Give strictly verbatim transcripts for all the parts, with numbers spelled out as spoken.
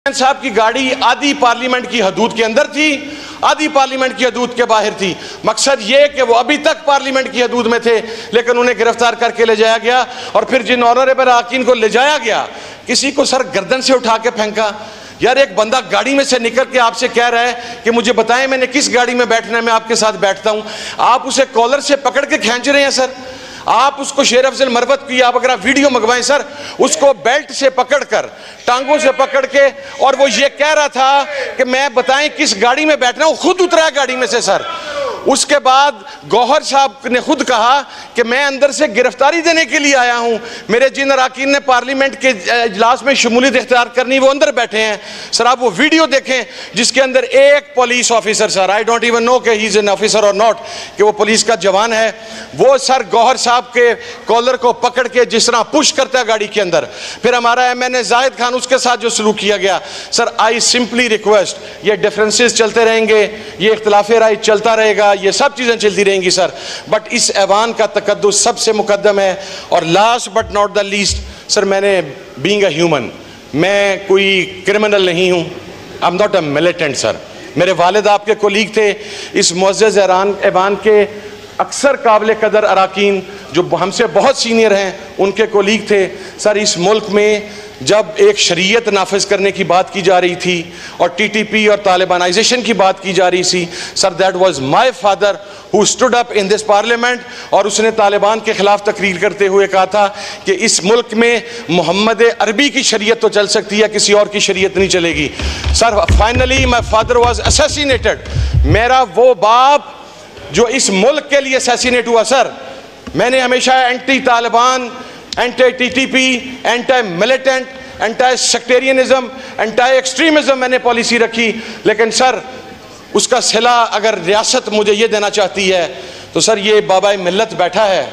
साहब की गाड़ी आधी पार्लियामेंट की हदूद के अंदर थी, आधी पार्लियामेंट की हदूद के बाहर थी। मकसद ये कि वो अभी तक पार्लियामेंट की हदूद में थे, लेकिन उन्हें गिरफ्तार करके ले जाया गया। और फिर जिन ऑनरेबल अरकान को ले जाया गया, किसी को सर गर्दन से उठा के फेंका। यार, एक बंदा गाड़ी में से निकल के आपसे कह रहा है कि मुझे बताएं मैंने किस गाड़ी में बैठना है, मैं आपके साथ बैठता हूं। आप उसे कॉलर से पकड़ के खींच रहे हैं सर। आप उसको शेर अफजल मरवत की आप अगर आप वीडियो मंगवाएं सर, उसको बेल्ट से पकड़कर, टांगों से पकड़ के, और वो ये कह रहा था कि मैं बताएं किस गाड़ी में बैठना हूं, खुद उतरा गाड़ी में से सर। उसके बाद गौहर साहब ने खुद कहा कि मैं अंदर से गिरफ्तारी देने के लिए आया हूं, मेरे जिन अरकान ने पार्लियामेंट के इजलास में शमूलियत इख्तियार करनी वो अंदर बैठे हैं। सर आप वो वीडियो देखें जिसके अंदर एक police officer, sir I don't even know कि ही इज एन ऑफिसर और नॉट, कि वो पुलिस का जवान है, वो सर गौहर साहब के कॉलर को पकड़ के जिस तरह पुश करता है गाड़ी के अंदर। फिर हमारा M N A Zahid Khan, उसके साथ जो सलूक किया गया, सर आई सिंपली रिक्वेस्ट, ये डिफरेंसेस चलते रहेंगे, ये इख्तिलाफ राय चलता रहेगा, ये सब चीजें चलती रहेंगी सर, बट इस ऐवान का तकद्दुस सबसे मुकद्दम है। और last but not the least, sir मैंने बीइंग अ ह्यूमन, मैं कोई क्रिमिनल नहीं हूं, I am not a militant sir. मेरे वालिद आपके कोलीग थे, इस मुअज़्ज़ज़ ऐवान के अक्सर काबिल कदर अरकान जो हमसे बहुत सीनियर हैं, उनके कोलीग थे सर। इस मुल्क में जब एक शरीयत नाफिज करने की बात की जा रही थी और टी टी पी और तालिबानाइजेशन की बात की जा रही थी, sir that was my father who stood up in this parliament, और उसने तालिबान के खिलाफ तकरीर करते हुए कहा था कि इस मुल्क में मोहम्मद अरबी की शरीयत तो चल सकती है, किसी और की शरीयत नहीं चलेगी। Sir finally my father was assassinated, मेरा वो बाप जो इस मुल्क के लिए असैसिनेट हुआ। सर मैंने हमेशा anti Taliban, anti T T P, anti militant, anti sectarianism, anti extremism मैंने पॉलिसी रखी, लेकिन सर उसका सिला अगर रियासत मुझे ये देना चाहती है तो सर ये बाबा मिल्लत बैठा है,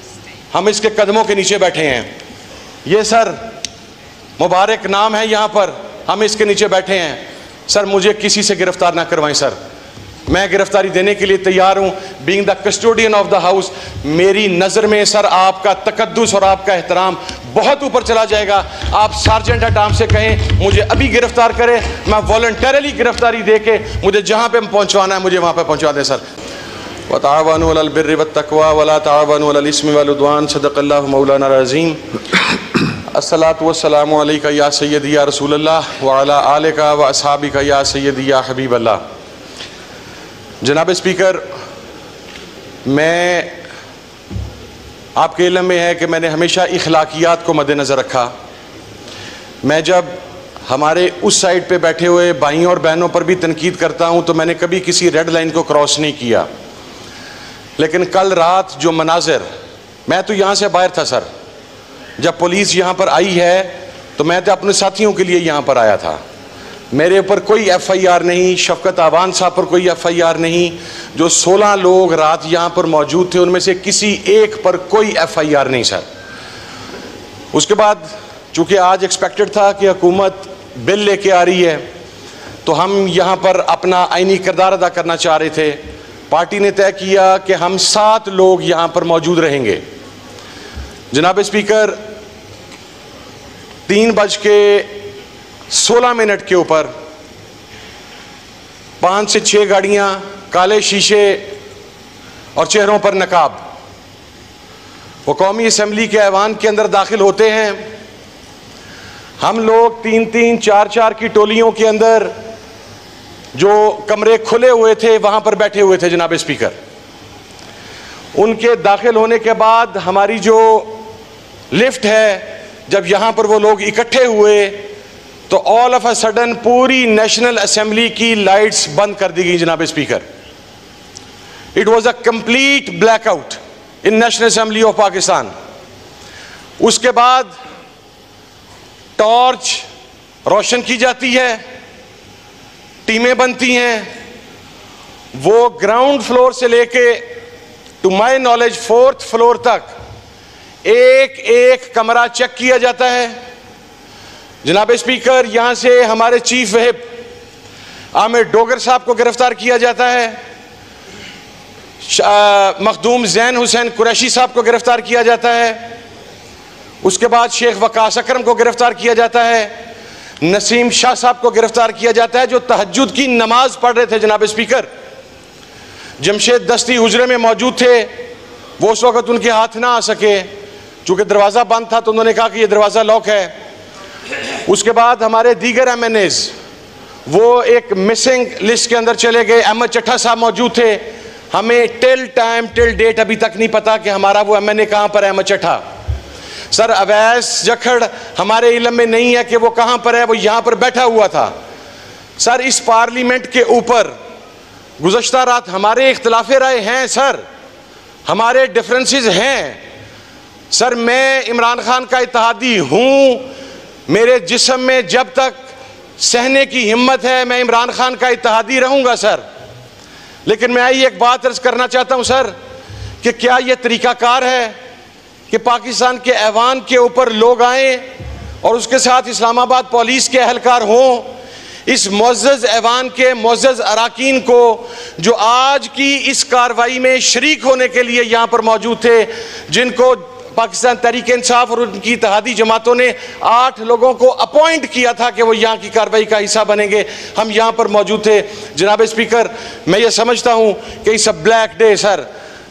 हम इसके कदमों के नीचे बैठे हैं। ये सर मुबारक नाम है यहाँ पर, हम इसके नीचे बैठे हैं। सर मुझे किसी से गिरफ्तार ना करवाएं सर, मैं गिरफ्तारी देने के लिए तैयार हूं। Being the custodian of the house, मेरी नज़र में सर आपका तकद्दुस और आपका एहतराम बहुत ऊपर चला जाएगा। आप सार्जेंट एट आर्म से कहें मुझे अभी गिरफ्तार करें, मैं वॉलंटरली गिरफ्तारी दे के मुझे जहां पे पहुंचवाना है मुझे वहां पे पहुंचा दें सर। व ताअवनु अलल बिर्रि वत तक़वा व ला ताअवनु अलल इस्मि वल उद्वान, सदक़ल्लाहु मौलाना अज़ीम। अस्सलातु वस्सलामु अलैका या सय्यदी या रसूलल्लाह व अला आलिका व अस्हाबिका या सय्यदी या हबीबल्लाह। जनाब स्पीकर, मैं आपके इल्म में है कि मैंने हमेशा इखलाकियात को मद्देनज़र रखा। मैं जब हमारे उस साइड पे बैठे हुए भाइयों और बहनों पर भी तनकीद करता हूं तो मैंने कभी किसी रेड लाइन को क्रॉस नहीं किया, लेकिन कल रात जो मनाजिर, मैं तो यहाँ से बाहर था सर, जब पुलिस यहाँ पर आई है तो मैं तो अपने साथियों के लिए यहाँ पर आया था। मेरे ऊपर कोई एफ आई आर नहीं, शफकत आवान साहब पर कोई एफ आई आर नहीं, जो सोलह लोग रात यहाँ पर मौजूद थे उनमें से किसी एक पर कोई एफ आई आर नहीं सर। उसके बाद चूँकि आज एक्सपेक्टेड था कि हुकूमत बिल लेके आ रही है तो हम यहाँ पर अपना आइनी किरदार अदा करना चाह रहे थे। पार्टी ने तय किया कि हम सात लोग यहाँ पर मौजूद रहेंगे। जनाब स्पीकर, तीन बज के सोलह मिनट के ऊपर पाँच से छः गाड़ियाँ, काले शीशे और चेहरों पर नकाब, वो कौमी असम्बली के ऐवान के अंदर दाखिल होते हैं। हम लोग तीन तीन चार चार की टोलियों के अंदर जो कमरे खुले हुए थे वहाँ पर बैठे हुए थे जनाब स्पीकर। उनके दाखिल होने के बाद हमारी जो लिफ्ट है, जब यहाँ पर वो लोग इकट्ठे हुए तो ऑल ऑफ अ सडन पूरी नेशनल असेंबली की लाइट्स बंद कर दी गई जनाब speaker. It was a complete blackout in national assembly of Pakistan. उसके बाद टॉर्च रोशन की जाती है, टीमें बनती हैं, वो ग्राउंड फ्लोर से लेके to my knowledge fourth floor तक एक एक कमरा चेक किया जाता है। जनाब स्पीकर, यहां से हमारे चीफ व्हिप आमिर डोगर साहब को गिरफ्तार किया जाता है, मखदूम जैन हुसैन कुरैशी साहब को गिरफ्तार किया जाता है, उसके बाद शेख वकास अकरम को गिरफ्तार किया जाता है, नसीम शाह साहब को गिरफ्तार किया जाता है जो तहज्जुद की नमाज पढ़ रहे थे। जनाब स्पीकर, जमशेद दस्ती हुजरे में मौजूद थे, वो उस वक्त उनके हाथ ना आ सके, चूंकि दरवाज़ा बंद था तो उन्होंने कहा कि ये दरवाज़ा लॉक है। उसके बाद हमारे दीगर एम एन एज़ वो एक मिसिंग लिस्ट के अंदर चले गए। अहमद चट्टा साहब मौजूद थे। हमें टिल टाइम टिल डेट अभी तक नहीं पता कि हमारा वो एम एन ए कहाँ पर है, अहमद चट्टा। सर अवैस जखड़ हमारे इल्म में नहीं है कि वो कहाँ पर है, वो यहाँ पर बैठा हुआ था। सर इस पार्लियामेंट के ऊपर गुज़श्ता रात हमारे इख्तिलाफ़ राय हैं सर, हमारे डिफरेंसेस हैं सर। मैं इमरान खान का इत्तेहादी हूँ, मेरे जिस्म में जब तक सहने की हिम्मत है मैं इमरान खान का इत्तेहादी रहूँगा सर। लेकिन मैं ये एक बात अर्ज़ करना चाहता हूँ सर कि क्या ये तरीक़ाकार है कि पाकिस्तान के ऐवान के ऊपर लोग आएँ और उसके साथ इस्लामाबाद पुलिस के अहलकार हों, इस मुअज़्ज़ज़ ऐवान के मुअज़्ज़ज़ अराकीन को जो आज की इस कार्रवाई में शरीक होने के लिए यहाँ पर मौजूद थे, जिनको पाकिस्तान तहरीक इंसाफ और उनकी इत्तेहादी जमातों ने आठ लोगों को अपॉइंट किया था कि वो यहाँ की कार्रवाई का हिस्सा बनेंगे, हम यहाँ पर मौजूद थे। जनाब स्पीकर, मैं ये समझता हूँ कि इस ब्लैक डे सर,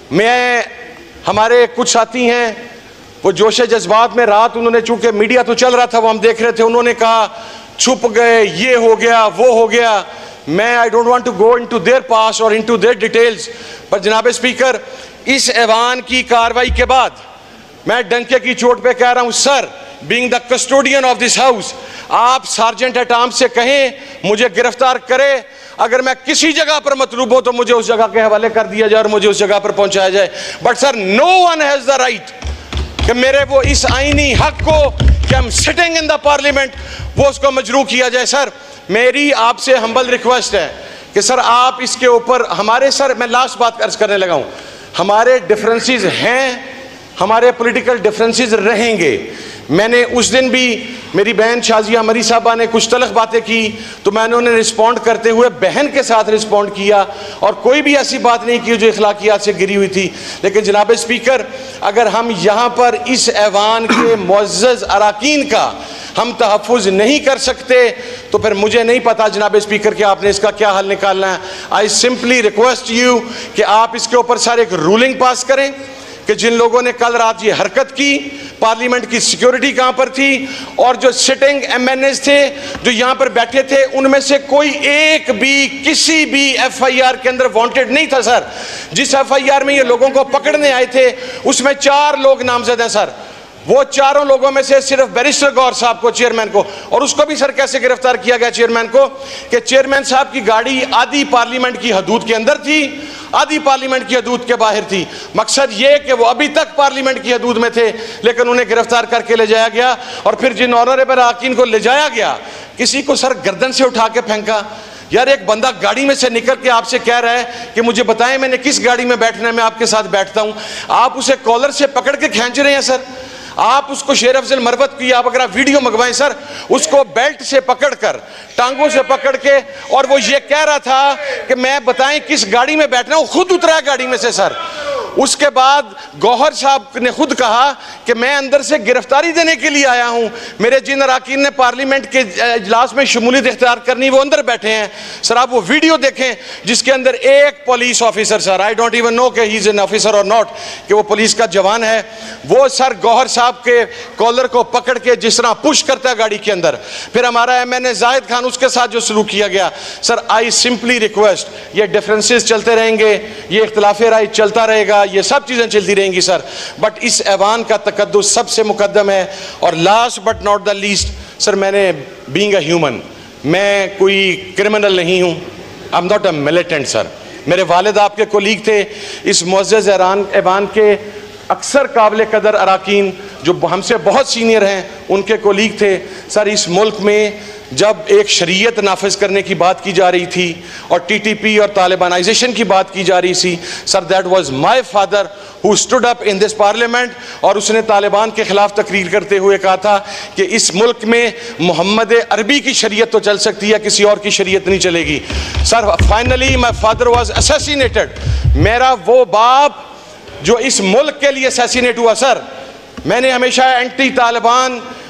मैं हमारे कुछ साथी हैं वो जोश जज्बात में रात उन्होंने, चूँकि मीडिया तो चल रहा था वो हम देख रहे थे, उन्होंने कहा छुप गए, ये हो गया वो हो गया। मैं I don't want to go into their past और इनटू देयर डिटेल्स, पर जनाब स्पीकर इस ऐवान की कार्रवाई के बाद मैं डंके की चोट पे कह रहा हूं sir, being the custodian of this house, आप सार्जेंट एट आर्म्स से कहें मुझे गिरफ्तार करे, अगर मैं किसी जगह पर मतलूब हो तो मुझे उस जगह के हवाले कर दिया जाए और मुझे उस जगह पर पहुंचाया जाए। But sir no one has the right कि मेरे वो इस आईनी हक को कि हम सिटिंग इन द पार्लियामेंट वो उसको मजरू किया जाए। सर मेरी आपसे हम्बल रिक्वेस्ट है कि सर आप इसके ऊपर हमारे, सर मैं लास्ट बात अर्ज करने लगा हूं, हमारे डिफरेंसेस हैं, हमारे पॉलिटिकल डिफरेंसेस रहेंगे। मैंने उस दिन भी मेरी बहन शाजिया मरी साहबा ने कुछ तलख बातें की तो मैंने उन्हें रिस्पॉन्ड करते हुए बहन के साथ रिस्पॉन्ड किया और कोई भी ऐसी बात नहीं की जो इखलाकियात से गिरी हुई थी। लेकिन जनाब स्पीकर, अगर हम यहाँ पर इस ऐवान के मुअज़्ज़ज़ अराकीन का हम तहफ़्फ़ुज़ नहीं कर सकते तो फिर मुझे नहीं पता जनाब स्पीकर कि आपने इसका क्या हल निकालना है। आई सिंपली रिक्वेस्ट यू कि आप इसके ऊपर सर एक रूलिंग पास करें कि जिन लोगों ने कल रात ये हरकत की, पार्लियामेंट की सिक्योरिटी कहाँ पर थी और जो सिटिंग एम एन एज़ थे जो यहाँ पर बैठे थे, उनमें से कोई एक भी किसी भी एफ आई आर के अंदर वांटेड नहीं था सर। जिस एफ आई आर में ये लोगों को पकड़ने आए थे उसमें चार लोग नामजद हैं सर। वो चारों लोगों में से सिर्फ बैरिस्टर गौर साहब को, चेयरमैन को, और उसको भी सर कैसे गिरफ्तार किया गया चेयरमैन को कि चेयरमैन साहब की गाड़ी आधी पार्लियामेंट की हदूद के अंदर थी, आधी पार्लियामेंट की हदूद के बाहर थी। मकसद ये कि वो अभी तक पार्लियामेंट की हदूद में थे लेकिन उन्हें गिरफ्तार करके ले जाया गया और फिर जिन ऑनरेबल अराकीन को ले जाया गया किसी को सर गर्दन से उठा के फेंका। यार एक बंदा गाड़ी में से निकल के आपसे कह रहा है कि मुझे बताएं मैंने किस गाड़ी में बैठना है, मैं आपके साथ बैठता हूं, आप उसे कॉलर से पकड़ के खींच रहे हैं सर। आप उसको शेर अफजल मरवत की आप अगर आप वीडियो मंगवाएं सर, उसको बेल्ट से पकड़कर, टांगों से पकड़ के, और वो ये कह रहा था कि मैं बताएं किस गाड़ी में बैठना, वो खुद उतरा गाड़ी में से सर। उसके बाद गौहर साहब ने खुद कहा कि मैं अंदर से गिरफ्तारी देने के लिए आया हूं, मेरे जिन अराकीन ने पार्लियामेंट के इजलास में शमूलियत इख्तियार करनी वो अंदर बैठे हैं। सर आप वो वीडियो देखें जिसके अंदर एक police officer, sir I don't even know कि ही इज एन ऑफिसर और नॉट, कि वो पुलिस का जवान है, वो सर गौहर साहब के कॉलर को पकड़ के जिस तरह पुश करता है गाड़ी के अंदर, फिर हमारा M N A Zahid Khan उसके साथ जो सलूक किया गया। सर आई सिंपली रिक्वेस्ट, ये डिफरेंसेस चलते रहेंगे, ये इख्तिलाफ राय चलता रहेगा, ये सब चीजें चलती रहेंगी सर, बट इस ऐवान का तकद्दुस सबसे मुकद्दम है। और last but not the least sir, मैंने बीइंग अ ह्यूमन, मैं कोई क्रिमिनल नहीं हूं, I am not a militant sir. मेरे वालिद आपके कोलीग थे, इस मुअज़्ज़ज़ ऐवान के अक्सर काबिल कदर अराकीन जो हमसे बहुत सीनियर हैं उनके कोलीग थे सर। इस मुल्क में जब एक शरीयत नाफिज करने की बात की जा रही थी और टी टी पी और तालिबानाइजेशन की बात की जा रही थी sir, that was my father who stood up in this parliament, और उसने तालिबान के खिलाफ तकरीर करते हुए कहा था कि इस मुल्क में मोहम्मद अरबी की शरीयत तो चल सकती है, किसी और की शरीयत नहीं चलेगी। Sir finally my father was assassinated, मेरा वो बाप जो इस मुल्क के लिए असैसिनेट हुआ सर। मैंने हमेशा anti Taliban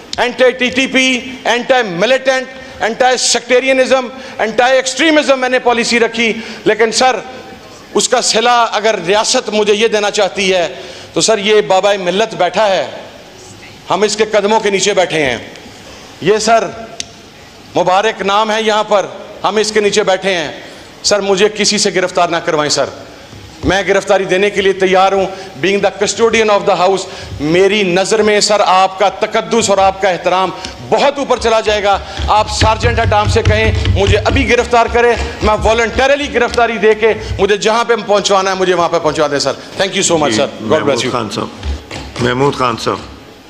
anti TTP, anti militant, anti sectarianism, anti extremism मैंने पॉलिसी रखी। लेकिन सर उसका सिला अगर रियासत मुझे ये देना चाहती है तो सर ये बाबा मिल्लत बैठा है, हम इसके कदमों के नीचे बैठे हैं। ये सर मुबारक नाम है यहाँ पर, हम इसके नीचे बैठे हैं। सर मुझे किसी से गिरफ्तार ना करवाएं सर, मैं गिरफ्तारी देने के लिए तैयार हूं। Being the custodian of the house, मेरी नज़र में सर आपका तकद्दुस और आपका एहतराम बहुत ऊपर चला जाएगा। आप सार्जेंट एट आर्म्स से कहें मुझे अभी गिरफ्तार करें, मैं वॉलंटरली गिरफ्तारी दे के मुझे जहां पे पहुंचवाना है मुझे वहां पे पहुंचा दें sir. Thank you so much sir, God bless you. Khan sahab, Mahmood Khan साहब।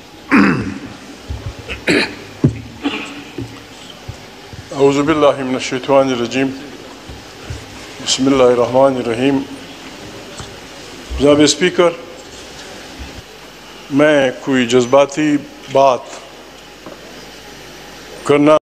औज़ु बिल्लाहि मिनश शैतानिर रजीम, बिस्मिल्लाहिर रहमानिर रहीम। जनाब स्पीकर, मैं कोई जज्बाती बात करना